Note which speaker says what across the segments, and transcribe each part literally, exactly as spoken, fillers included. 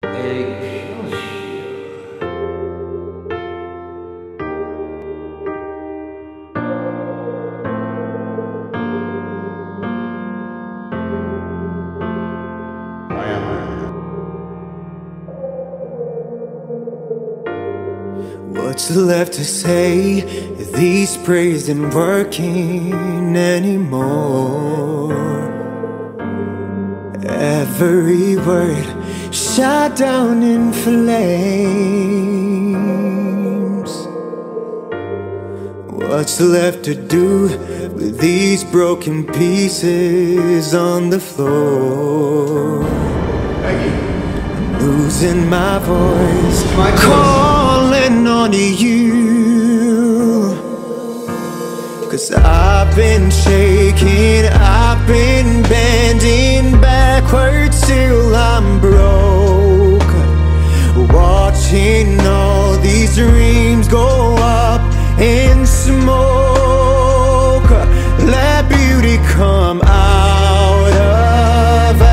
Speaker 1: What's left to say? These prayers ain't working anymore. Every word shot down in flames. What's left to do with these broken pieces on the floor? I'm losing my voice, my calling on you, 'cause I've been shaking, I've been bending backwards till I'm broke, watching all these dreams go up in smoke. Let beauty come out of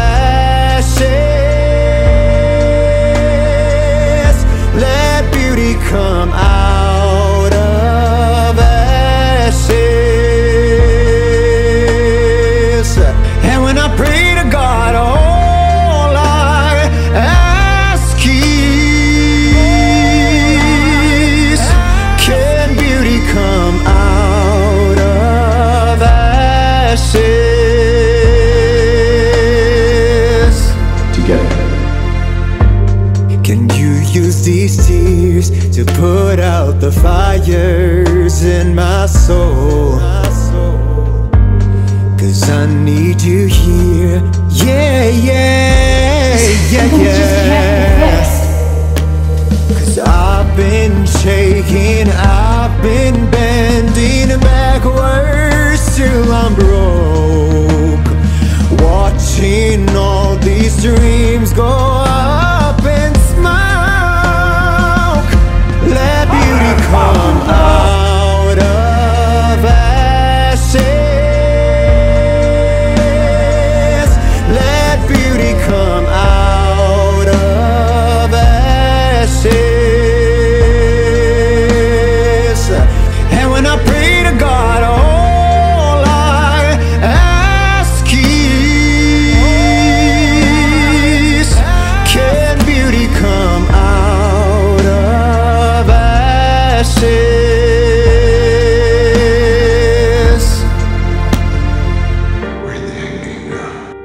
Speaker 1: ashes. Let beauty come out of ashes. And when I pray to God, all I ask is, can beauty come out of ashes? Together. Can you use these tears to put out the fires in my soul? 'Cause I need you here. Yeah, yeah, yeah, yeah. 'Cause I've been shaking, I've been bending backwards till I'm broke, watching all these dreams go up in smoke. Let beauty come out of ashes. Let beauty come out of ashes. And when I pray to God, all I ask is, can beauty come out of ashes? Where'd the end game go?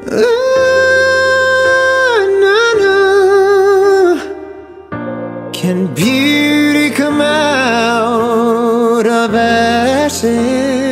Speaker 1: Ooh, no, no. Can beauty come out of ashes?